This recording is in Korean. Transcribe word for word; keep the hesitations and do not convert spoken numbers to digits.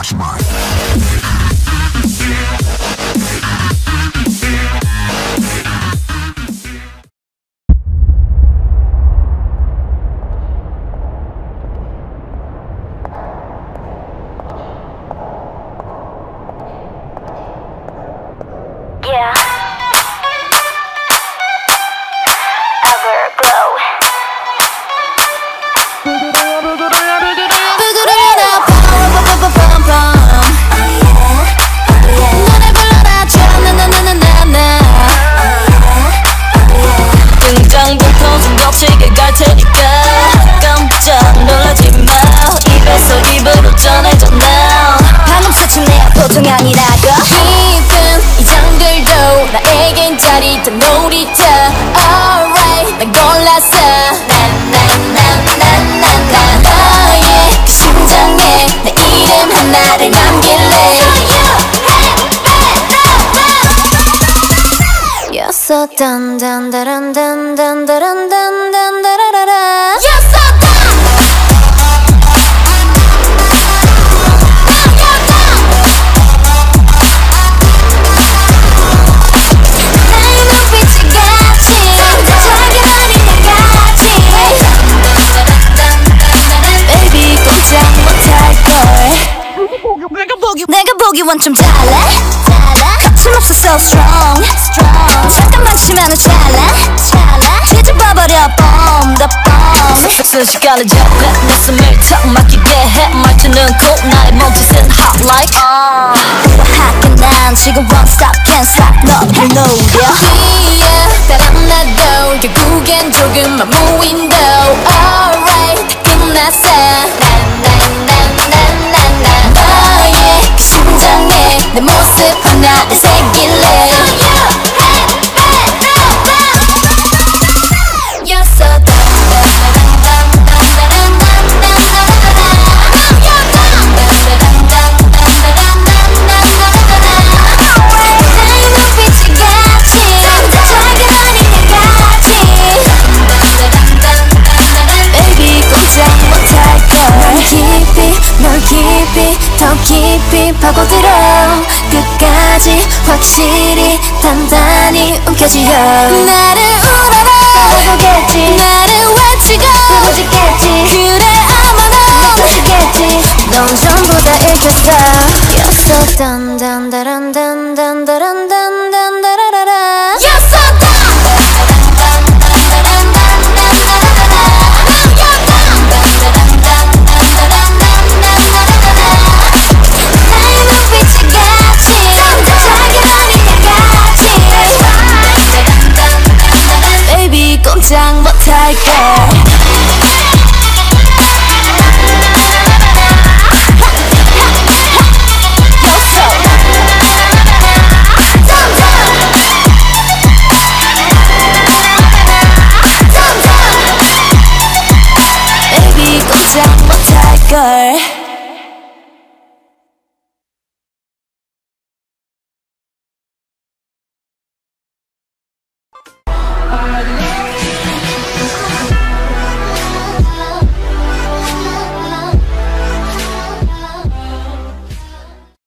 다시 말. Yeah. Everglow. 너를 불러라 나나나나나나. 등장부터 좀 거칠게 갈 테니까 깜짝 놀라지 마. 입에서 입으로 전해줘 now. 방금 스친 내가 보통이 아니라고. 깊은 이 장들도 나에겐 짜릿한 놀이터. Alright 난 골랐어. 나나나나나나. 너의 그 심장에 내 이름 하나를 남길래. You're so dun dun dun dun dun dun dun dun dun dun. You're so dun. 나의 눈빛이 같이 자기 아닌 같이. Baby 꼼짝 못할걸. 내가 보기 내가 보기 원점 달라. 거침없어 so strong. 잠깐만 치면은 찰나 뒤집어버려 bomb the bomb. 순식간에 잡아 내 숨을 턱 막히게 해. 말투는 cool 나의 몸짓은 hot like 우아하게 난 지금 one stop can't stop 너를 노려. 뒤에 따라 나도 결국엔 조금만 무인도. Alright 다 끝났어. 나나나나나나. 너의 그 심장에 내 모습 하나를 새길래. 더 깊이 파고들어 끝까지 확실히 단단히 움켜쥐어. 나를 울어라 보겠지. 나를 외치고 부르짖겠지. 그래 아마 넌 터지겠지. 넌 전부 다 읽혔어. You're so dun dun dun dun dun dun dun dun dun dun. You're so dun. 꼼짝 못할걸. Baby 꼼짝 못할걸. Already